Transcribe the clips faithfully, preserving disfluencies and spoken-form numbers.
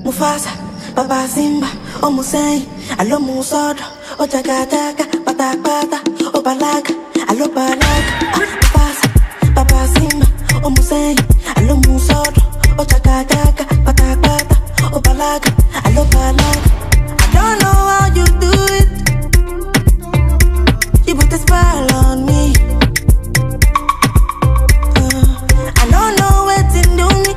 Mufasa, Baba Simba, O Musei, Alo Musodo, O Jagataka, Pata Pata, O Balaga, Alo Balaga, Mufasa, Baba Simba, O Musei, Alo Musodo, O Jagataka, Pata Pata, O Balaga, Alo Balaga. I don't know how you do it. You put a spell on me. Uh, I don't know where to do me,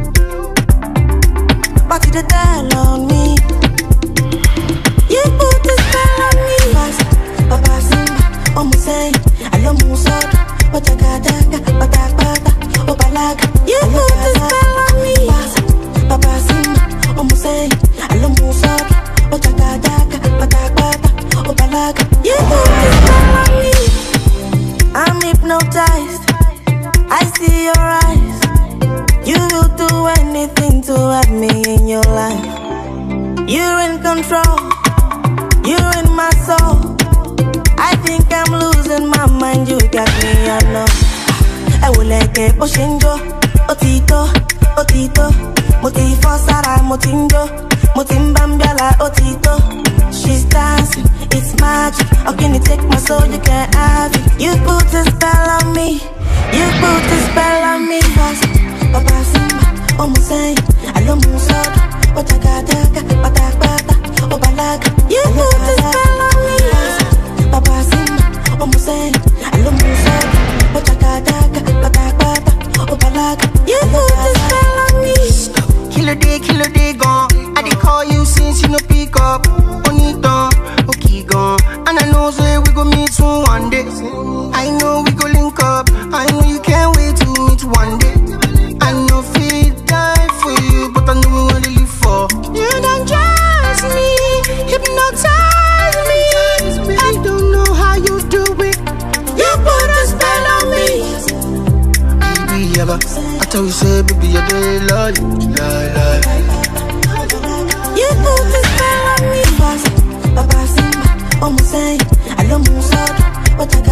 but you tell on me. You put a spell on me. Baba Simba, O Musei, Alo Musodo, O Jagataka, Pata Pata, O Balaga. You put a spell on me. Baba Simba, O Musei, Alo Musodo, O Jagataka, Pata Pata, O Balaga. You put a spell on me. I'm hypnotized, I see your eyes. You will do anything to have me in your life. You're in control, you're in my soul. I think I'm losing my mind, you got me, I know. I will let it Oshinjo, Otito, Otito, Motifo Sara, Motinjo, Motimbambiala, Otito. She's dancing, it's magic. How can you take my soul, you can't have it. You put a spell on me, you put a spell on me. Baba Simba, O Musei, Alo Musodo, O Jagataka, Pata Pata, O Balaga. You put a spell on me. Baba Simba, O Musei, Alo Musodo, O Jagataka, Pata Pata, O Balaga. You put a spell on me. Killer day, killer day gone. I did call you since you no pick up. Onito, okay gone. And I know say we go meet soon one day. I know we go link up. I know you can't wait to meet one day. I know feel die for you, but I know we wanna live for. You don't trust me, hypnotize me. I don't know how you do it. You put a spell on me. Baby, ever I tell you say, baby, you're the Lord, lie, lie. You put a spell on me. Baba Simba, O Musei, Alo Musodo, O Jagataka.